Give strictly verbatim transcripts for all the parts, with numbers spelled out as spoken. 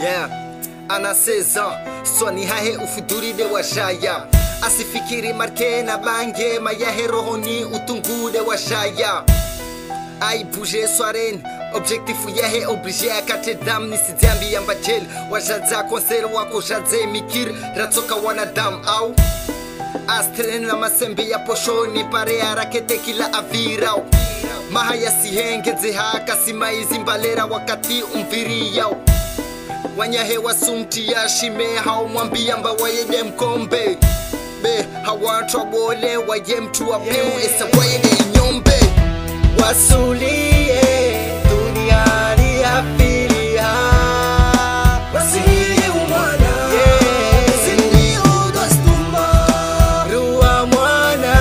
Yeah, anaseza swani hahe ufuduri de washaya asifikiri marke na bange mayahe rohoni utungude washaya ai bouger soaren objectifu yahe oblige akate dam nisidzambi yamba jail wajadza konsero wako jadze mikir ratsoka wanadam au astren na masembe ya poshoni pare arakete kila avirao mahaya sihengeze haka simaizi mbalera wakati umviri yao wanyahe wasumti ya shime hao mwambia mba wayede mkombe be hawatwa bole waye mtu wa piu esa wayede inyombe wasulie duniani ya filia wasilie umwana sini udostuma ruwa mwana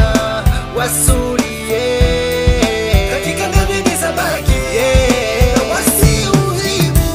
wasulie katika ngabini sabaki wasi uhibu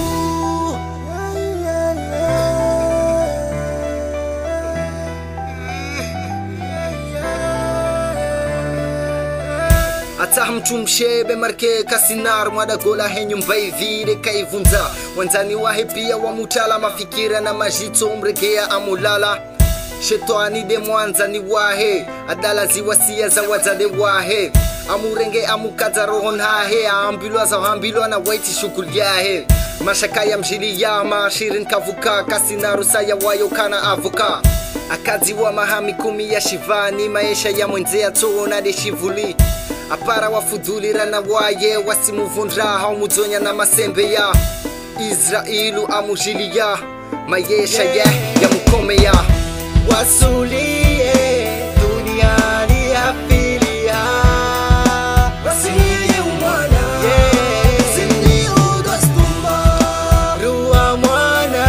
ata mtu mshebe marke kasinar mwada gola henyu mbaivire kaivunza wanzani wahe pia wa mutala mafikira na majito umregea amulala shetani de mwanzani wahe adala ziwasia za wazade wahe amurenge amukaza rohon hahe ambilwa za ambilwa na waiti shukul yahe mashaka ya mjili ya mashirin kavuka kasinaru saya wayo kana avuka akazi wa mahami kumi ya shivani maisha ya mwenzea tuona de shivuli apara wafudhulira na waye wasimuvundra hao muzonya na masembe ya Israelu amujilia mayesha ye ya mukome ya wasulie duniani ya filia wasilie umwana sini udostuma ruwa mwana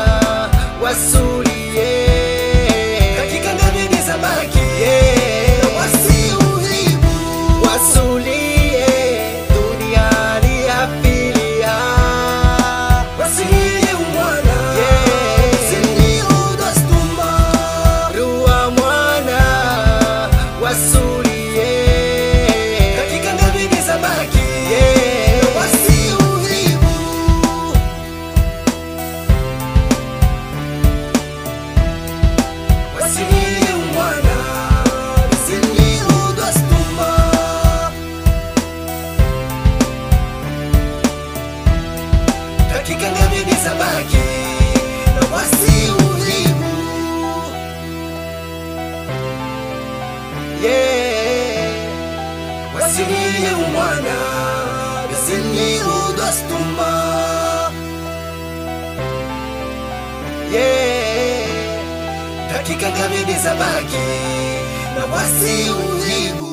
wasulie katika ngabini zabaki wasi uhibu wasulie duniani ya filia wasilie umwana sini udostuma ruwa mwana wasulie katika ngabini zabaki wasi uhibu wasilie umwana sini udostuma katika ngabini zabaki wasi uhibu yeah wasilie umwana sini udostuma yeah katika ngabini zabaki wasi uhibu